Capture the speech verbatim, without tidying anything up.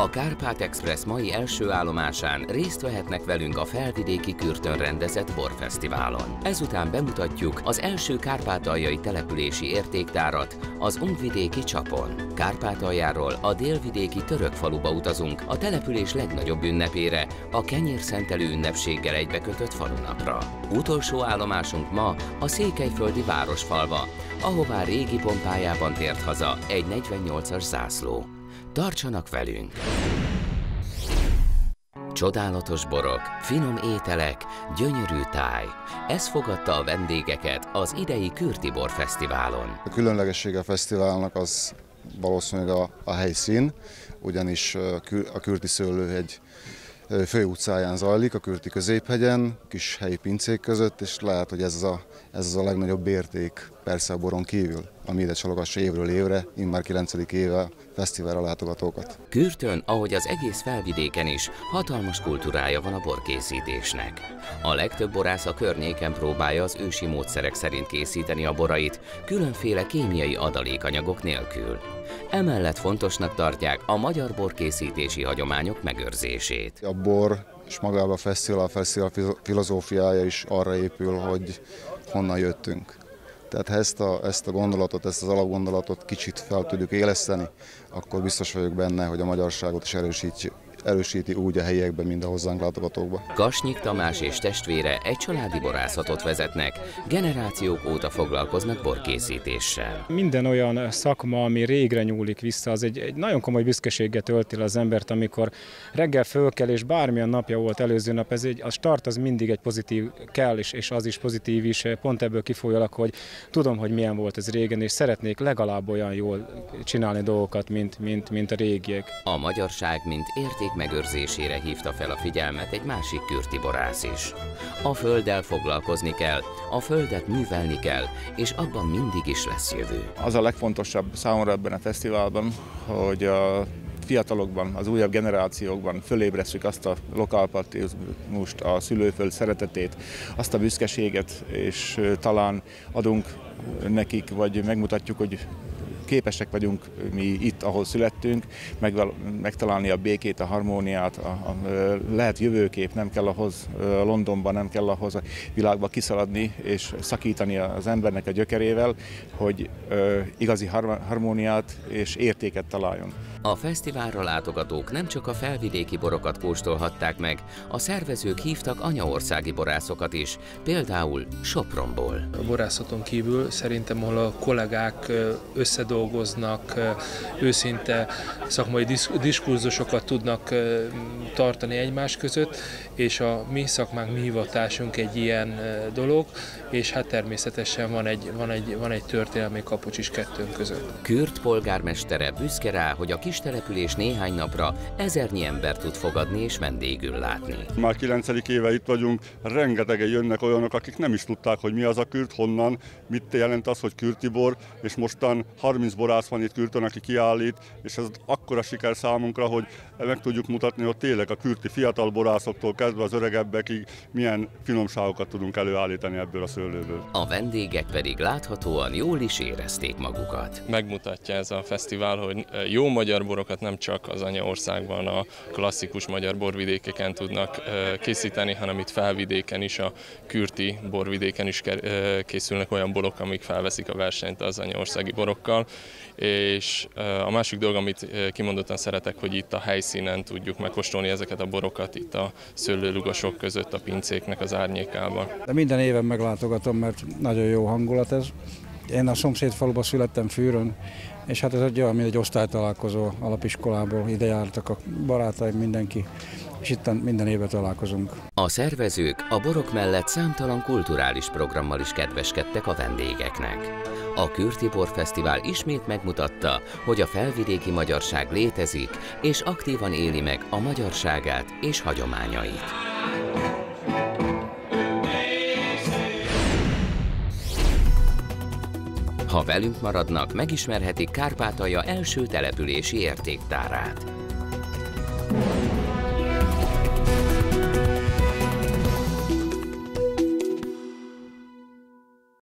A Kárpát Express mai első állomásán részt vehetnek velünk a felvidéki Kürtön rendezett borfesztiválon. Ezután bemutatjuk az első kárpátaljai települési értéktárat, az Ungvidéki Csapon. Kárpátaljáról a délvidéki török faluba utazunk a település legnagyobb ünnepére, a kenyérszentelő ünnepséggel egybekötött falunapra. Utolsó állomásunk ma a székelyföldi Városfalva, ahová régi pompájában tért haza egy negyvennyolcas zászló. Tartsanak velünk! Csodálatos borok, finom ételek, gyönyörű táj. Ez fogadta a vendégeket az idei Kürti Borfesztiválon. A különlegessége a fesztiválnak az valószínűleg a, a helyszín, ugyanis a Kürti Szőlőhegy főutcáján zajlik, a Kürti Középhegyen, kis helyi pincék között, és lehet, hogy ez az a, ez az a legnagyobb érték, persze a boron kívül, ami ide csalogassa évről évre, immár kilencedik éve fesztiválra látogatókat. Kürtön, ahogy az egész felvidéken is, hatalmas kultúrája van a borkészítésnek. A legtöbb borász a környéken próbálja az ősi módszerek szerint készíteni a borait, különféle kémiai adalékanyagok nélkül. Emellett fontosnak tartják a magyar borkészítési hagyományok megőrzését. A bor és magában a fesztivál, a fesztivál filozófiája is arra épül, hogy honnan jöttünk. Tehát ha ezt a, ezt a gondolatot, ezt az alapgondolatot kicsit fel tudjuk éleszteni, akkor biztos vagyok benne, hogy a magyarságot is erősíti, erősíti úgy a helyiekben, mint a hozzánk látogatókba. Kasnyik Tamás és testvére egy családi borászatot vezetnek, generációk óta foglalkoznak borkészítéssel. Minden olyan szakma, ami régre nyúlik vissza, az egy, egy nagyon komoly büszkeséggel tölti el az embert, amikor reggel fölkel, és bármilyen napja volt előző nap, ez egy, a start az mindig egy pozitív kell, és, és az is pozitív is, pont ebből kifolyólag, hogy tudom, hogy milyen volt ez régen, és szeretnék legalább olyan jól csinálni dolgokat, mint, mint, mint a régiek. A magyarság, mint érték megőrzésére hívta fel a figyelmet egy másik kürti borász is. A földdel foglalkozni kell, a földet művelni kell, és abban mindig is lesz jövő. Az a legfontosabb számomra ebben a fesztiválban, hogy a fiatalokban, az újabb generációkban fölébresztjük azt a lokálpatriotizmust, a szülőföld szeretetét, azt a büszkeséget, és talán adunk nekik, vagy megmutatjuk, hogy képesek vagyunk mi itt, ahol születtünk, megtalálni a békét, a harmóniát, a, a, lehet jövőkép, nem kell ahhoz Londonban, nem kell ahhoz a világba kiszaladni és szakítani az embernek a gyökerével, hogy ö, igazi harmóniát és értéket találjon. A fesztiválra látogatók nem csak a felvidéki borokat kóstolhatták meg, a szervezők hívtak anyaországi borászokat is, például Sopronból. A borászaton kívül szerintem, ahol a kollégák összedolgoznak, őszinte szakmai diskurzusokat tudnak tartani egymás között, és a mi szakmánk, mi hivatásunk egy ilyen dolog, és hát természetesen van egy, van egy, van egy történelmi kapocs is kettőnk között. Kürt polgármestere büszke rá, hogy a kis település néhány napra ezernyi ember tud fogadni és vendégül látni. Már kilencedik éve itt vagyunk, rengetegen jönnek olyanok, akik nem is tudták, hogy mi az a kürt, honnan, mit jelent az, hogy kürti bor, és mostan harminc borász van itt Kürtön, aki kiállít, és ez akkora siker számunkra, hogy meg tudjuk mutatni, hogy tényleg a kürti fiatal borászoktól kezdve az öregebbekig milyen finomságokat tudunk előállítani ebből a szőlőből. A vendégek pedig láthatóan jól is érezték magukat. Megmutatja ez a fesztivál, hogy jó magyar borokat nem csak az anyaországban, a klasszikus magyar borvidékeken tudnak készíteni, hanem itt felvidéken is, a kürti borvidéken is készülnek olyan borok, amik felveszik a versenyt az anyaországi borokkal. És a másik dolog, amit kimondottan szeretek, hogy itt a helyszínen tudjuk megkóstolni ezeket a borokat, itt a szőlőlugasok között, a pincéknek az árnyékában. De minden éven meglátogatom, mert nagyon jó hangulat ez. Én a szomszéd faluban születtem, Fűrön, és hát ez egy olyan, mint egy osztálytalálkozó alapiskolából, ide jártak a barátaim, mindenki, és itt minden évben találkozunk. A szervezők a borok mellett számtalan kulturális programmal is kedveskedtek a vendégeknek. A Kürti Borfesztivál ismét megmutatta, hogy a felvidéki magyarság létezik, és aktívan éli meg a magyarságát és hagyományait. Ha velünk maradnak, megismerhetik Kárpátalja első települési értéktárát.